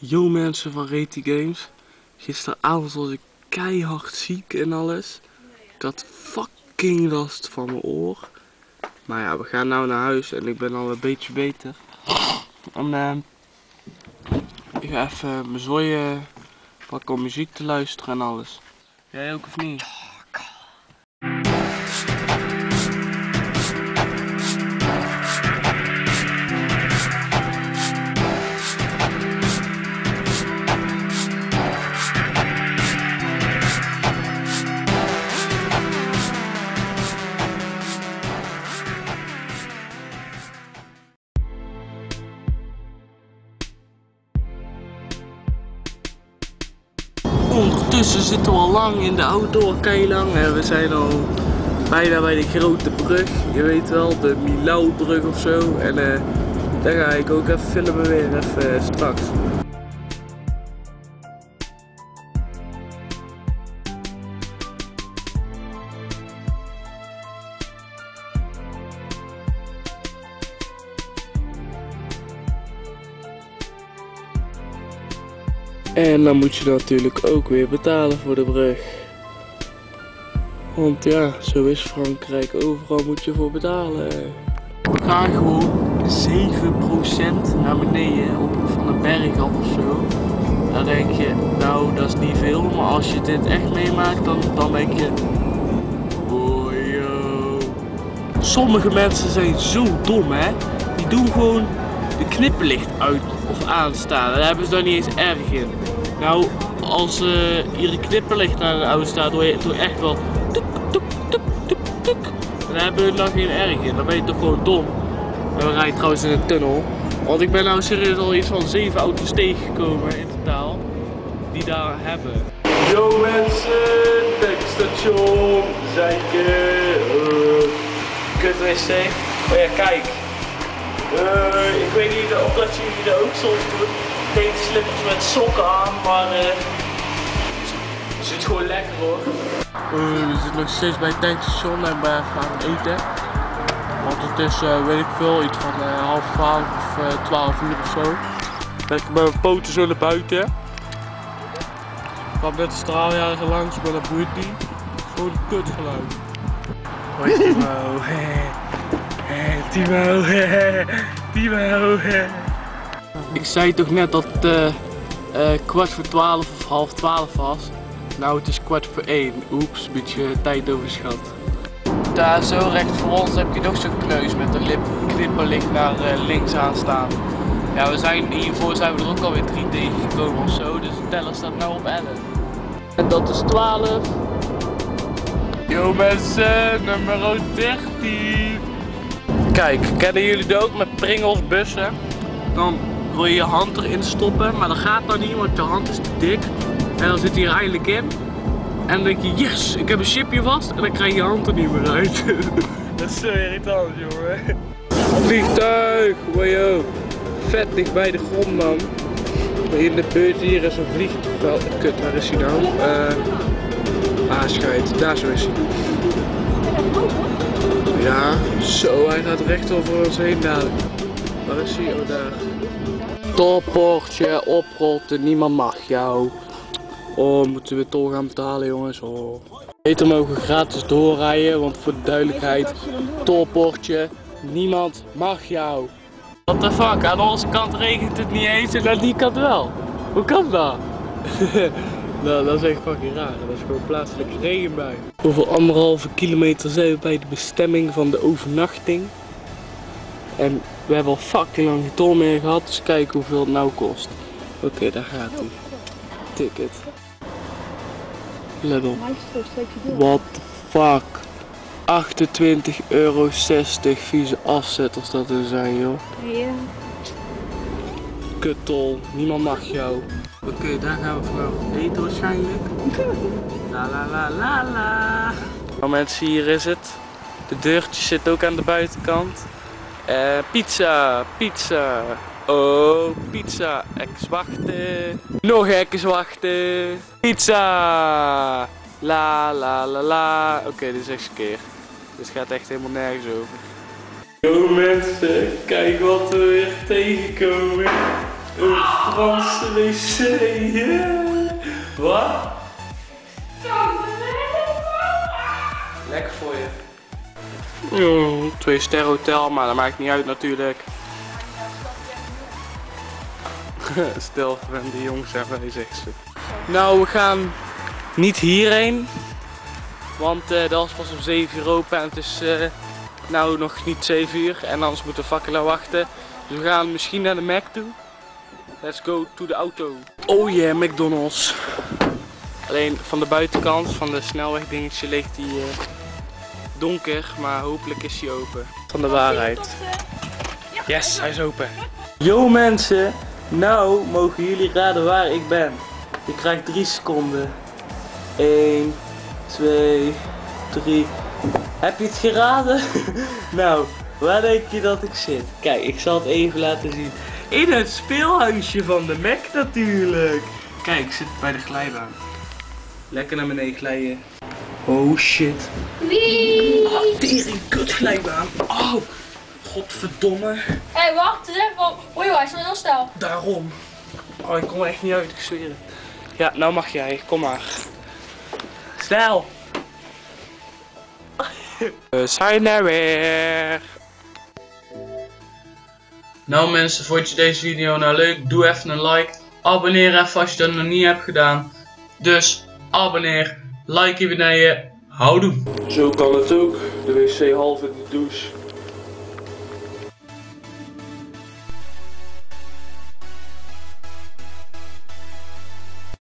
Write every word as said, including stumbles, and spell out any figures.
Yo mensen van Reti Games. Gisteravond was ik keihard ziek en alles. Ik had fucking last van mijn oor. Maar ja, we gaan nou naar huis en ik ben al een beetje beter. En uh, ik ga even mijn zooien pakken om muziek te luisteren en alles. Jij ook of niet? Ondertussen zitten we al lang in de auto, kei lang. En we zijn al bijna bij de grote brug. Je weet wel, de Milaubrug of zo. En uh, daar ga ik ook even filmen weer, even uh, straks. En dan moet je natuurlijk ook weer betalen voor de brug. Want ja, zo is Frankrijk. Overal moet je voor betalen. We gaan gewoon zeven procent naar beneden op van een berg af of zo. Dan denk je, nou dat is niet veel. Maar als je dit echt meemaakt, dan, dan denk je... Oh yo. Sommige mensen zijn zo dom hè. Die doen gewoon de knipperlicht uit of aanstaan. Daar hebben ze dan niet eens erg in. Nou, als uh, hier een knipperlicht aan de auto staat, doe je, doe je echt wel tuk, tuk, tuk, tuk, tuk. Dan hebben we nog geen erg in. Dan ben je toch gewoon dom. En we rijden trouwens in een tunnel. Want ik ben nou serieus al iets van zeven auto's tegengekomen in totaal. Die daar hebben. Yo mensen, tankstation, zeiken, uh, kut wc. Oh ja, kijk. Uh, ik weet niet of dat jullie dat ook soms doen. Tegenslippers met sokken aan, maar uh, het zit gewoon lekker hoor. Uh, we zitten nog steeds bij het tankstation en we gaan eten. Want het is, uh, weet ik veel, iets van uh, half twaalf of uh, twaalf uur of zo. Lekker met mijn poten zo naar buiten. Ik kwam net de straaljager langs, maar dat boeit niet. Gewoon een kutgeluid. Hoi Timo. Timo. Timo. Ik zei toch net dat het uh, uh, kwart voor twaalf of half twaalf was. Nou, het is kwart voor één. Oeps, een beetje tijd overschat. Daar zo recht voor ons heb je nog zo'n kneus met een lip knipperlicht naar uh, links aanstaan. Ja, we zijn hiervoor zijn we er ook alweer drie tegengekomen of zo. Dus de teller staat nou op elf. En dat is twaalf. Yo mensen, nummer dertien. Kijk, kennen jullie dat ook met Pringles bussen? Dan wil je je hand erin stoppen, maar dat gaat dan niet, want je hand is te dik. En dan zit hij er eindelijk in. En dan denk je, yes, ik heb een chipje vast. En dan krijg je je hand er niet meer uit. Dat is zo irritant, jongen. Vliegtuig, wow. Vet dicht bij de grond, man. In de buurt hier is een vliegtuig. Kut, waar is hij nou? Uh, ah, schijt. Daar zo is hij. Ja, zo, hij gaat recht over ons heen dadelijk. Waar is hij? Oh, daar. Topportje, oprotten, niemand mag jou. Oh, moeten we tol gaan betalen, jongens. Oh. Beter mogen gratis doorrijden, want voor de duidelijkheid, tolportje, niemand mag jou. What the fuck, aan onze kant regent het niet eens en aan die kant wel. Hoe kan dat? Nou, dat is echt fucking raar. Dat is gewoon plaatselijke regenbui. Over anderhalve kilometer zijn we bij de bestemming van de overnachting. En we hebben al fucking lang geen tol meer gehad, dus kijken hoeveel het nou kost. Oké, okay, daar gaat hij. Ticket. Let op. What the fuck. achtentwintig euro zestig vieze afzetters dat er zijn, joh. Ja. Kuttol, niemand mag jou. Oké, okay, daar gaan we vanavond eten waarschijnlijk. La la la la la. Nou mensen, hier is het. De deurtje zit ook aan de buitenkant. Uh, pizza, pizza. Oh, pizza. Even wachten. Nog even wachten. Pizza. La la la la. Oké, okay, dit is echt een keer. Dit gaat echt helemaal nergens over. Yo mensen, kijk wat we weer tegenkomen. Een Franse wc. Yeah. Wat? Lekker voor je. Mm, twee ster hotel, maar dat maakt niet uit natuurlijk. Stil van die jongens even, zegt ze. Nou, we gaan niet hierheen. Want uh, dat is pas om zeven uur open en het is uh, nou nog niet zeven uur. En anders moeten we fakkelen wachten. Dus we gaan misschien naar de Mac toe. Let's go to de auto. Oh yeah, McDonald's. Alleen van de buitenkant, van de snelwegdingetje, ligt die uh, donker. Maar hopelijk is hij open. Van de waarheid. Yes, hij is open. Yo mensen, nou mogen jullie raden waar ik ben. Je krijgt drie seconden. één, twee, drie. Heb je het geraden? Nou, waar denk je dat ik zit? Kijk, ik zal het even laten zien. In het speelhuisje van de Mac natuurlijk. Kijk, ik zit bij de glijbaan. Lekker naar beneden glijden. Oh shit. Wie? Ah, tering, kut glijbaan. Oh, godverdomme. Hé, hey, wacht eens even. Oei, hij is wel heel snel. Daarom. Oh, ik kom er echt niet uit, ik zweer het. Ja, nou mag jij, kom maar. Snel. We zijn er weer. Nou mensen, vond je deze video nou leuk? Doe even een like. Abonneer even als je dat nog niet hebt gedaan. Dus abonneer, like hier beneden. Houdoe. Zo kan het ook. De wc half in de douche.